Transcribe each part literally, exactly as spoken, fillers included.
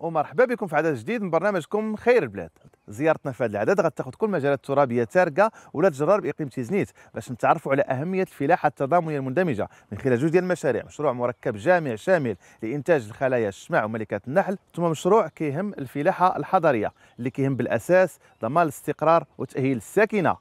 ومرحبا بكم في عدد جديد من برنامجكم خير البلاد. زيارتنا في هذا العدد غتاخذ كل المجالات الترابيه تارقه ولاد جرار باقليم تيزنيت باش نتعرفوا على اهميه الفلاحه التضامنيه المندمجه من خلال جوج ديال المشاريع. مشروع مركب جامع شامل لانتاج الخلايا الشمع وملكات النحل، ثم مشروع كيهم الفلاحه الحضريه اللي كيهم بالاساس ضمان الاستقرار وتاهيل الساكنه.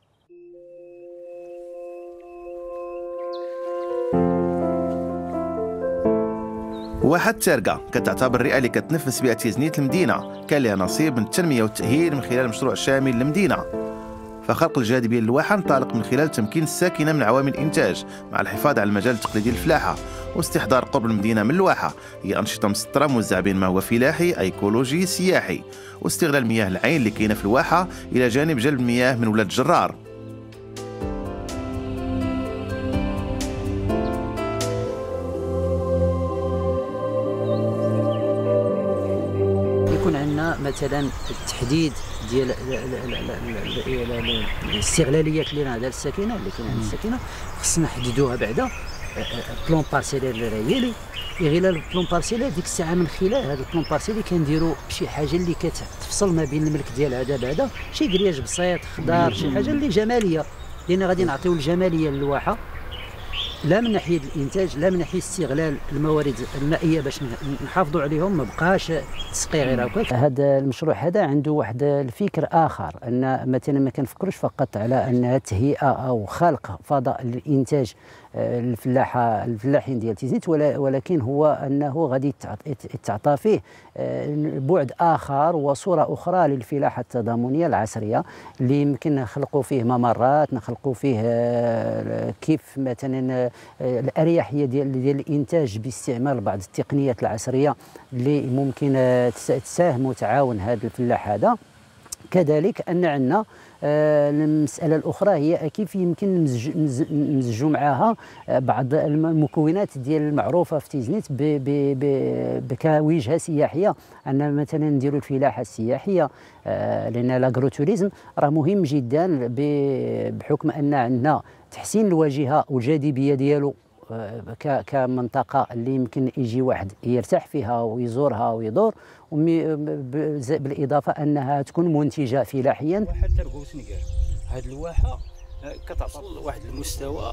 واحد تارقة كتعتبر الرئة اللي كتنفس بها تيزنيت المدينة، كان لها نصيب من التنمية والتأهيل من خلال مشروع شامل للمدينة. فخلق الجاذبية للواحة انطلق من خلال تمكين الساكنة من عوامل الإنتاج مع الحفاظ على المجال التقليدي للفلاحة واستحضار قرب المدينة من الواحة. هي أنشطة مسطرة موزعة بين ما هو فلاحي أيكولوجي سياحي، واستغلال مياه العين اللي كاينة في الواحة إلى جانب جلب المياه من ولاد جرار. يكون عندنا مثلا التحديد ديال الاستغلاليات اللي عندها الساكنه اللي كاين عند الساكنه، خصنا نحددوها بعدا بلون بارسيلير ريالي. غير البلون بارسيلير ديك الساعه من خلال هذا البلون بارسيلي كنديروا شي حاجه اللي كتفصل ما بين الملك ديال هذا بعدا، شي كرياج بسيط خضار، شي حاجه اللي جماليه، لان غادي نعطيو الجماليه للواحه لا من ناحيه الانتاج لا من ناحيه استغلال الموارد المائيه باش نحافظوا عليهم، ما بقاش تسقي غير هكاك. هذا المشروع هذا عنده واحد الفكر اخر، ان مثلا ما كنفكروش فقط على انها تهيئه او خلق فضاء للانتاج الفلاحه الفلاحين ديال تيزنيت، ولكن هو انه غادي تعطى فيه بعد اخر وصوره اخرى للفلاحه التضامنيه العصريه اللي يمكن نخلقوا فيه ممرات، نخلقوا فيه كيف مثلا الاريحيه ديال ديال الانتاج باستعمال بعض التقنيات العصريه اللي ممكن تساهم وتعاون هذا الفلاح هذا. كذلك ان عندنا المساله الاخرى هي كيف يمكن نمزجوا معها بعض المكونات ديال المعروفه في تيزنيت كوجهه سياحيه، ان مثلا نديروا الفلاحه السياحيه، لان لاغروتوريزم راه مهم جدا بحكم ان عندنا تحسين الواجهه والجاذبيه ديالو كمنطقه اللي يمكن يجي واحد يرتاح فيها ويزورها ويدور، بالاضافه انها تكون منتجه فلاحيا. واحد ترقوس نقار هذه الواحه كتعطل واحد المستوى،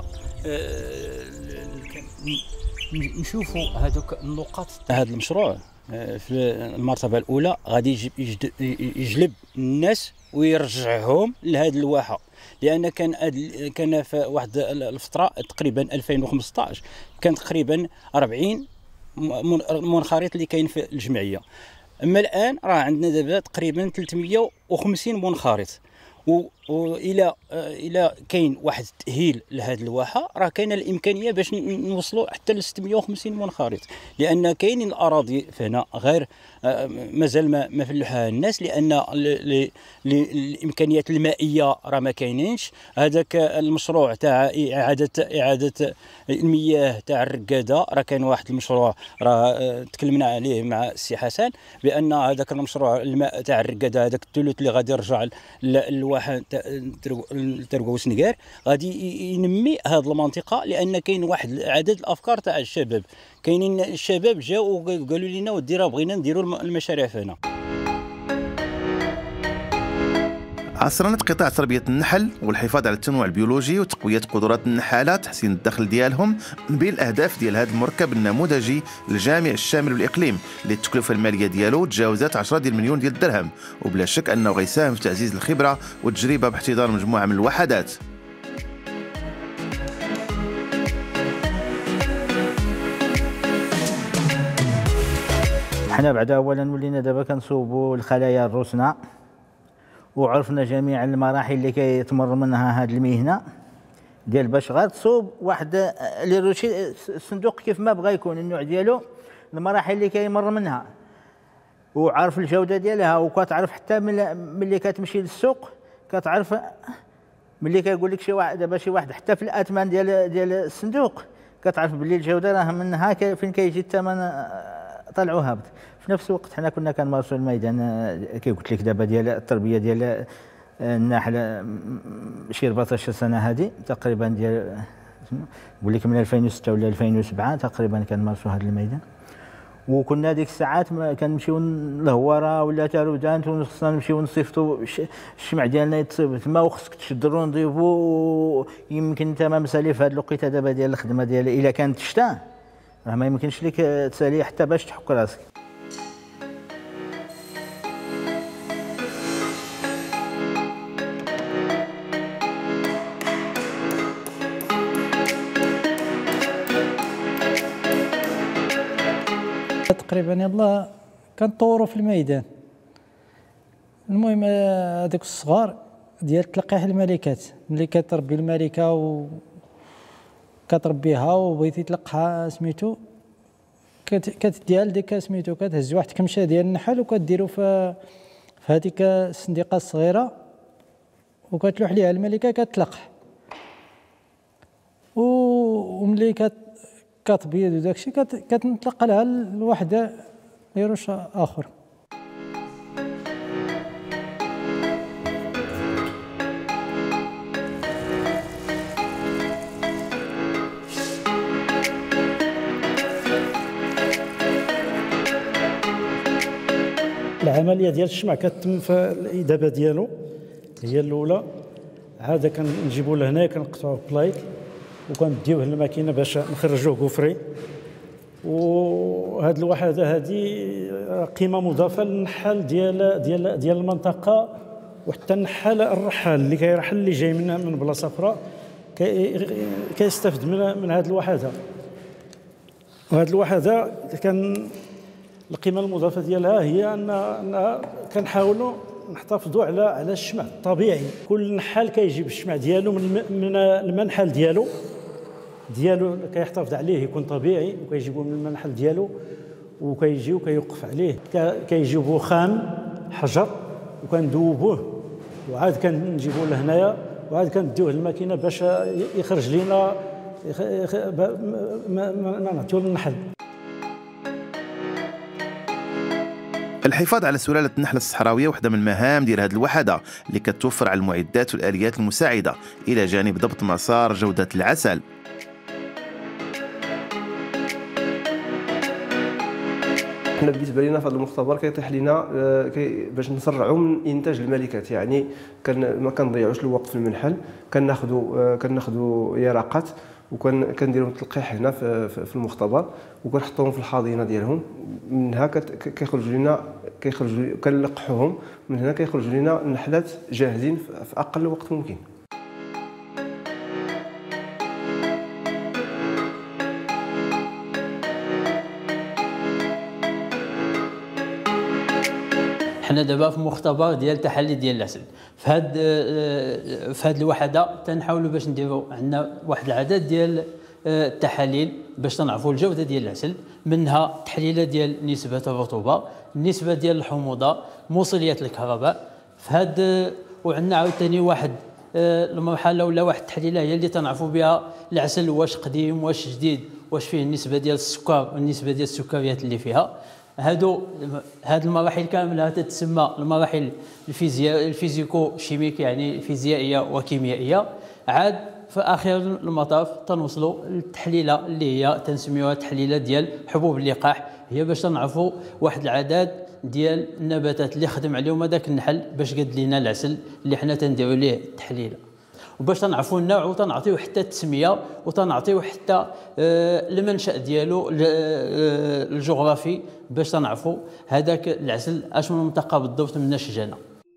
نشوفوا هذوك النقاط. هذا المشروع في المرتبه الاولى غادي يجلب الناس ويرجعهم لهذه الواحه، لان كان كان في واحد الفتره تقريبا ألفين وخمسطاش كان تقريبا أربعين منخرط اللي كاين في الجمعيه، اما الان راه عندنا دابا تقريبا ثلاثمية وخمسين منخرط، والى الى كاين واحد التاهيل لهذه الواحه راه كاينه الامكانيه باش نوصلوا حتى ل ستمية وخمسين منخرط، لان كاينين الاراضي هنا غير مازال ما ما فلحها الناس، لان الامكانيات المائيه راه ما كاينينش. هذاك المشروع تاع اعاده اعاده المياه تاع الرقاده راه كان واحد المشروع راه تكلمنا عليه مع السي حسن، بان هذاك المشروع الماء تاع الرقاده هذاك الثلث اللي غادي يرجع للواحه ترقوس نقار غادي ينمي هذه المنطقه، لان كاين واحد عدد الافكار تاع الشباب، كاينين الشباب جاوا وقالوا لنا ودي راه بغينا نديروا المشاريع هنا. عصرنت قطاع تربية النحل والحفاظ على التنوع البيولوجي وتقوية قدرات النحالة، تحسين الدخل ديالهم من بين الأهداف ديال هذا المركب النموذجي الجامع الشامل بالإقليم اللي التكلفة المالية ديالو تجاوزت عشرة ديال المليون ديال الدرهم، وبلا شك أنه غيساهم في تعزيز الخبرة والتجربة باحتضان مجموعة من الوحدات. حنا بعدا اولا ولينا دابا كنصوبوا الخلايا الرسنة، وعرفنا جميع المراحل اللي كيتمر منها هذه المهنه ديال باش غير تصوب واحد لي روشي الصندوق كيف ما بغى يكون النوع ديالو، المراحل اللي كيمر منها، وعارف الجوده ديالها، وكتعرف حتى ملي كتمشي للسوق كتعرف ملي كيقول لك شي واحد دابا شي واحد حتى في الاثمان ديال ديال الصندوق كتعرف باللي الجوده راه منها فين كيجي الثمن طلعوا هابط. في نفس الوقت حنا كنا كنمارسوا الميدان كي قلت لك دابا ديال التربيه ديال النحل شي أربعطاش سنه هذه تقريبا، ديال نقول لك من ألفين وستة ولا ألفين وسبعة تقريبا كنمارسوا هذا الميدان. وكنا ديك الساعات كنمشيو للهواره ولا تارودانت وخصنا نمشيو نصيفطوا الشمع ديالنا يتصيب تما، وخصك تشد الرونديفو. يمكن انت ما مسالي في هذه الوقيته دابا ديال الخدمه ديال الا كانت الشتاء راه ما يمكنش لك تسالي حتى باش تحك راسك. تقريبا يلاه كنطوروا في الميدان. المهم هذوك الصغار ديال تلقيح الملكات، ملي كتربي الملكه و كتربيها وبغيتي تلقحها سميتو كتديها لديك سميتو، كتهز واحد الكمشه ديال النحل وكديرو في في هذيك الصنديقه الصغيره وكتلوح ليها الملكه كتلقح، وملي كت كتبيض وداكشي كتنطلق لها الوحده ليروش اخر. العمليه ديال الشمع كتتم في الادابه ديالو هي الاولى، عاده كنجيبو لهنا كنقطعوه بلايك وكنديوه للماكينه باش نخرجوه كوفري. وهاد الوحده هذه قيمه مضافه للنحال ديال ديال ديال المنطقه، وحتى النحال الرحال اللي كيرحل اللي جاي من من بلاصه اخرى كيستافد من من هاد الوحده. وهاد الوحده كان القيمه المضافه ديالها هي ان ان كنحاولوا نحتفظوا على على الشمع الطبيعي. كل نحال كيجيب الشمع ديالو من من المنحل ديالو ديالو كيحتفظ عليه يكون طبيعي، وكيجيبوه من المنحل ديالو وكيجيو كيوقف عليه. كيجيبوه خام حجر وكندوبوه وعاد كنجيبوه لهنايا وعاد كنديوه للماكينه باش يخرج لنا ما نعطيو للنحل. الحفاظ على سلالة النحل الصحراوية وحدة من المهام ديال هذه الوحدة اللي كتوفر على المعدات والآليات المساعدة إلى جانب ضبط مسار جودة العسل. حنا بالنسبه لنا في هذا المختبر كيطيح لنا كي باش نسرعوا من انتاج الملكات، يعني كان ما كنضيعوش الوقت في المنحل، كناخذوا كناخذوا يرقات وكنديروا تلقيح هنا في, في المختبر وكنحطوهم في الحاضنه ديالهم. منها كيخرجوا لنا كيخرجوا كنلقحوهم، من هنا كيخرجوا لنا النحلات جاهزين في اقل وقت ممكن. حنا دابا في مختبر ديال التحلي ديال العسل. في هاد في هاد الوحده تنحاولوا باش نديروا عندنا واحد العدد ديال التحاليل باش تنعرفوا الجوده ديال العسل، منها تحليله ديال نسبه الرطوبه، النسبه ديال الحموضه، موصليات الكهرباء. في هاد وعندنا عاوتاني واحد المرحله ولا واحد التحليله هي اللي تنعرفوا بها العسل واش قديم واش جديد، واش فيه النسبه ديال السكر والنسبه ديال السكريات اللي فيها. هادو هاد المراحل كامله تتسمى المراحل الفيزياء الفيزيكو شيميك، يعني فيزيائيه وكيميائيه. عاد في اخر المطاف تنوصلوا للتحليله اللي هي تنسميوها تحليله ديال حبوب اللقاح، هي باش تنعرفوا واحد العدد ديال النباتات اللي خدم عليهم هذاك النحل باش قد لينا العسل اللي حنا تنديروا ليه التحليله، وباش تنعرفوا النوع وتنعطيو حتى التسميه وتنعطيو حتى آه المنشا ديالو آه الجغرافي باش تنعرفوا هذاك العسل اش من منطقه بالضبط من الشجنه.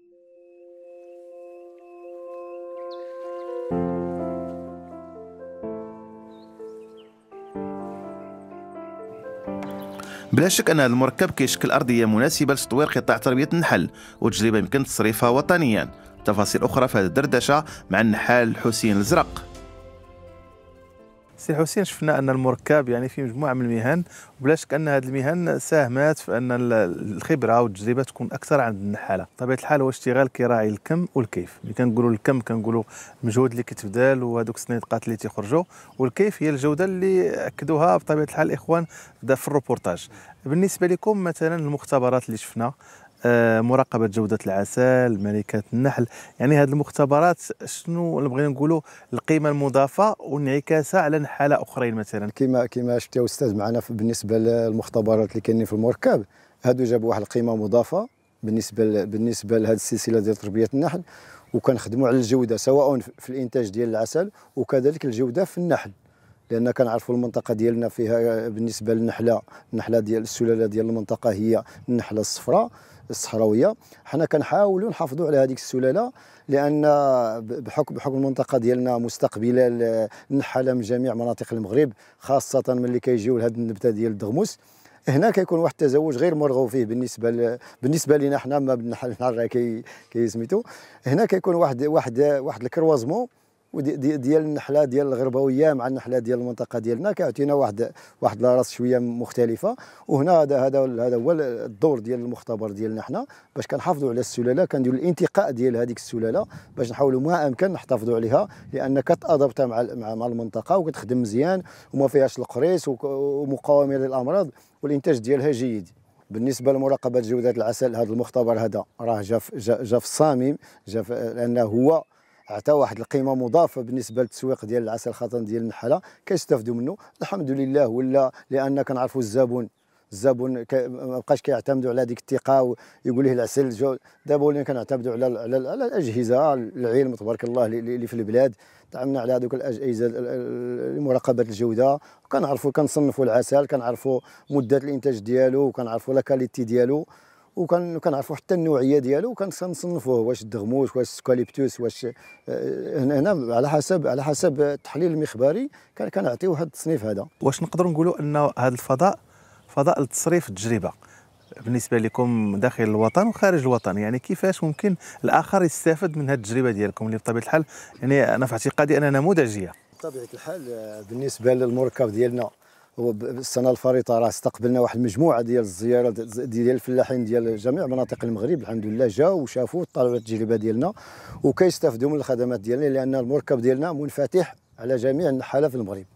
بلا شك أن هذا المركب كيشكل أرضية مناسبة لتطوير قطاع تربية النحل، وتجربة يمكن تصريفها وطنيا. تفاصيل أخرى في هذه الدردشة مع النحال حسين الزرق. سي حسين، شفنا أن المركب يعني في مجموعة من المهن، وبلا شك أن هذه المهن ساهمت في أن الخبرة والتجربة تكون أكثر عند النحالة. طبيعة الحال هو اشتغال كيراعي الكم والكيف. ملي كنقولوا الكم كنقولوا المجهود اللي كيتبذل وهذوك السنيدقات اللي تيخرجوا، والكيف هي الجودة اللي أكدوها بطبيعة الحال الإخوان في الروبورتاج. بالنسبة لكم مثلا المختبرات اللي شفنا، آه، مراقبه جوده العسل، ملكه النحل، يعني هذه المختبرات شنو اللي بغينا نقولوا القيمه المضافه وانعكاسها على نحاله اخرين مثلا؟ كما كما شفتي يا استاذ معنا بالنسبه للمختبرات اللي كاينين في المركب، هادو جابوا واحد القيمه مضافه بالنسبه بالنسبه لهذه السلسله ديال تربيه النحل، وكنخدموا على الجوده سواء في الانتاج ديال العسل وكذلك الجوده في النحل، لان كنعرفوا المنطقه ديالنا فيها بالنسبه للنحله، النحله ديال السلاله ديال المنطقه هي النحله الصفراء الصحراويه، حنا كنحاولوا نحافظوا على هذيك السلاله، لان بحكم بحكم المنطقه ديالنا مستقبله النحاله من جميع مناطق المغرب، خاصه ملي كيجيو لهذه النبته ديال الدغموس. هنا كيكون واحد التزوج غير مرغوب فيه بالنسبه ل... بالنسبه لنا حنا، ما بالنحل النحل كي كيسميتو، هنا كيكون واحد واحد واحد الكروازمون دي ديال النحله ديال الغربويه مع النحله ديال المنطقه ديالنا، كيعطينا واحد واحد لاراس شويه مختلفه. وهنا هذا هذا هذا هو الدور ديال المختبر ديالنا حنا، باش كنحافظوا على السلاله، كنديروا الانتقاء ديال هذيك السلاله باش نحاولوا ما امكن نحتفظوا عليها، لان كتادبتا مع مع, مع المنطقه وكتخدم مزيان وما فيهاش القريص ومقاومه للامراض، والانتاج ديالها جيد. بالنسبه لمراقبه جوده العسل، هذا المختبر هذا راه جا جا في الصميم، جا لانه هو عطى واحد القيمه مضافه بالنسبه للتسويق ديال العسل خاصه ديال النحله، كيستافدوا منه الحمد لله. ولا لان كنعرفوا الزبون الزبون ما بقاش كيعتمدوا على ديك الثقه ويقول ليه العسل، دابا ولينا كنعتمدوا على على على الاجهزه، العلم تبارك الله اللي في البلاد، تعاملنا على هذوك الاجهزه لمراقبه الجوده، وكنعرفوا كنصنفوا العسل، كنعرفوا مده الانتاج ديالو، وكنعرفوا لا كاليتي ديالو، وكنعرفوا حتى النوعيه ديالو، وكنصنفوه واش الدغموس واش السكاليبتوس واش هنا هنا على حسب على حسب التحليل المخبري كنعطيو هذا التصنيف هذا. واش نقدروا نقولوا ان هذا الفضاء فضاء لتصريف التجربه بالنسبه لكم داخل الوطن وخارج الوطن؟ يعني كيفاش ممكن الاخر يستافد من هذه التجربه ديالكم اللي بطبيعه الحال يعني انا في اعتقادي انها نموذجيه؟ بطبيعه الحال بالنسبه للمركب ديالنا، هو السنه الفارطه راه استقبلنا واحد المجموعه ديال الزيارات ديال الفلاحين ديال جميع مناطق المغرب، الحمد لله جاوا وشافوا طلعوا التجربه ديالنا وكيستافدوا من الخدمات ديالنا، لان المركب ديالنا منفتح على جميع النحاله في المغرب.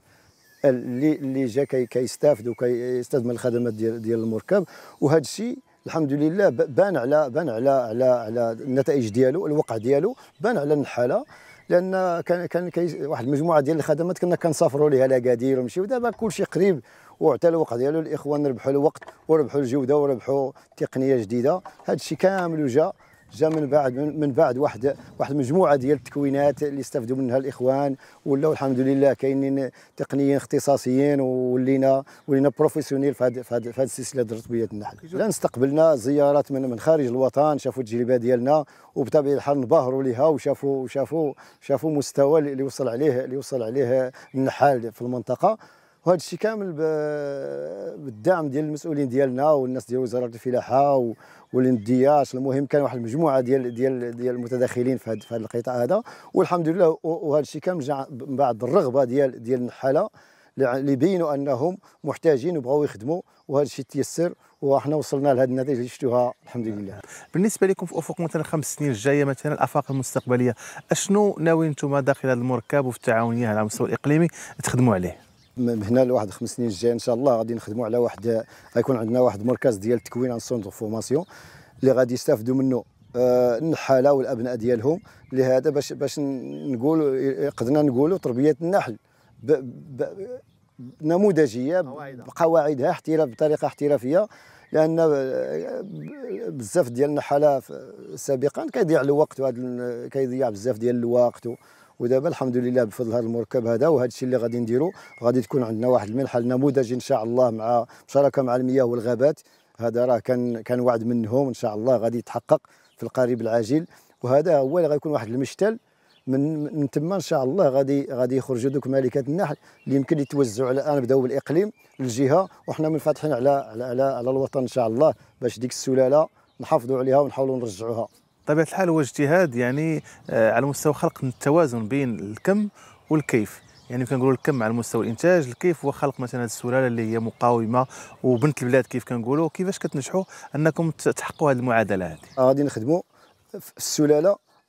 اللي اللي جا كيستافد وكيستافد من الخدمات ديال ديال المركب، وهذا الشيء الحمد لله بان على بان على على على النتائج ديالو، الوقع ديالو بان على النحاله، لان كان كان واحد المجموعه ديال الخدمات كنا كنسافروا ليها لاكادير ونمشيو، دابا كلشي قريب وعطى الوقت ديالو، الاخوان ربحوا الوقت وربحوا الجوده وربحوا تقنيه جديده. هذا الشيء كامل وجا جا من بعد من بعد واحد واحد المجموعه ديال التكوينات اللي استفدوا منها الاخوان، ولاو الحمد لله كاينين تقنيين اختصاصيين، ولينا ولينا بروفيسيونيل في هذه في هذه السلسله ديال تربيه النحل. لان استقبلنا زيارات من من خارج الوطن، شافوا التجربه ديالنا وبطبيعه الحال انبهروا لها، وشافوا شافوا شافوا مستوى اللي وصل عليه اللي وصل عليه النحال في المنطقه. وهذا الشيء كامل بالدعم ديال المسؤولين ديالنا والناس ديال وزاره الفلاحه والاندياش. المهم كان واحد المجموعه ديال ديال ديال المتداخلين في هذا في هذا القطاع هذا، والحمد لله. وهذا الشيء كان جا من بعد الرغبه ديال ديال النحاله اللي بينوا انهم محتاجين وبغاو يخدموا، وهذا الشيء تيسر وحنا وصلنا لهذه النتائج اللي شفتوها الحمد لله. بالنسبه لكم في افق مثلا خمس سنين الجايه، مثلا الافاق المستقبليه، اشنو ناويين انتم داخل هذا المركب وفي التعاونيه على المستوى الاقليمي تخدموا عليه؟ من هنا لواحد خمس سنين الجايه ان شاء الله غادي نخدموا على واحد، غيكون عندنا واحد مركز ديال التكوين عن سونتر فورماسيون اللي غادي يستافدوا منه آه النحاله والابناء ديالهم، لهذا باش باش نقولوا قدرنا نقولوا تربيه النحل ب ب نموذجيه بقواعدها احتراف بطريقه احترافيه، لان بزاف ديال النحاله سابقا كيضيع الوقت، وهذا كيضيع بزاف ديال الوقت، ودابا الحمد لله بفضل هذا المركب هذا وهذا الشيء اللي غادي نديرو، غادي تكون عندنا واحد المنحل نموذجي ان شاء الله مع مشاركه مع المياه والغابات. هذا راه كان كان وعد منهم، ان شاء الله غادي يتحقق في القريب العاجل، وهذا هو اللي غيكون واحد المشتل من من تما ان شاء الله غادي غادي يخرجوا دوك ملكات النحل اللي يمكن يتوزعوا على الان بداو بالاقليم الجهه، وحنا منفتحين على على على, على الوطن ان شاء الله باش ديك السلاله نحافظوا عليها ونحاولوا نرجعوها. بطبيعه الحال هو اجتهاد يعني آه على مستوى خلق التوازن بين الكم والكيف، يعني كنقولوا الكم على مستوى الانتاج، الكيف هو خلق مثلا هذه السلاله اللي هي مقاومه وبنت البلاد كيف كنقولوا. كيفاش كتنجحوا انكم تحققوا هذه المعادله هذه؟ غادي نخدموا في السلاله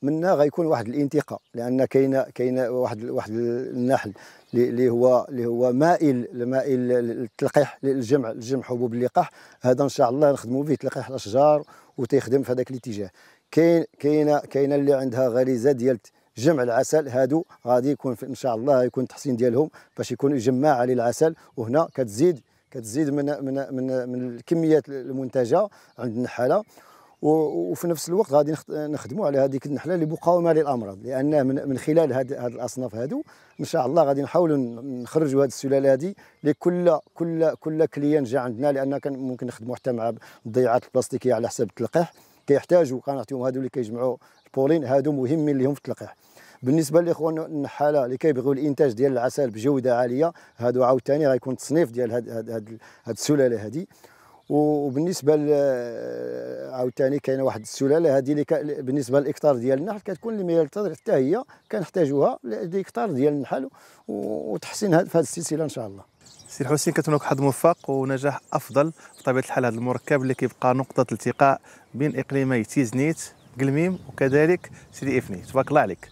منها غيكون واحد الانتقاء، لان كاينه كاينه واحد واحد النحل اللي هو اللي هو مائل مائل للتلقيح للجمع الجمع حبوب اللقاح. هذا ان شاء الله نخدموا به تلقيح الاشجار وتيخدم في هذاك الاتجاه. كاين كاينه كاينه اللي عندها غريزه ديال جمع العسل، هادو غادي يكون ان شاء الله يكون التحسين ديالهم باش يكون يجمع عليه العسل، وهنا كتزيد كتزيد من من من من الكميات المنتجه عند النحاله. وفي نفس الوقت غادي نخدموا على هذيك النحله اللي مقاومه للامراض، لان من, من خلال هاد هاد الاصناف هادو ان شاء الله غادي نحاولوا نخرجوا هذه السلاله هذه لكل كل كل كليان جا عندنا، لان كان ممكن نخدموا حتى مع الضيعات البلاستيكيه على حساب التلقيح، كيحتاجوا كنعطيهم هادو اللي كيجمعوا البولين، هادو مهمين لهم في التلقيح. بالنسبه للاخوان النحاله اللي كيبغيو الانتاج ديال العسل بجوده عاليه، هادو عاوتاني غيكون تصنيف ديال هاد هاد هاد, هاد السلاله هذه. وبالنسبه عاوتاني كاينه واحد السلاله هذه اللي بالنسبه للاكثار ديال النحل كتكون المياه التضر حتى هي كنحتاجوها لاكثار ديال النحل وتحسين هذه السلسله ان شاء الله. سي الحسين، كنتمنى لك حظ موفق ونجاح افضل. بطبيعه الحال هذا المركب اللي كيبقى نقطه التقاء بين اقليمي تيزنيت قلميم وكذلك سيدي افني. تبارك الله عليك.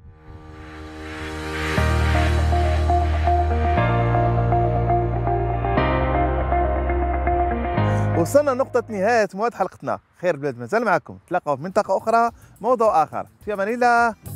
وصلنا لنقطة نهاية مواد حلقتنا. خير بلاد مازال معكم، تلاقاو في منطقة أخرى موضوع آخر. في أمان الله.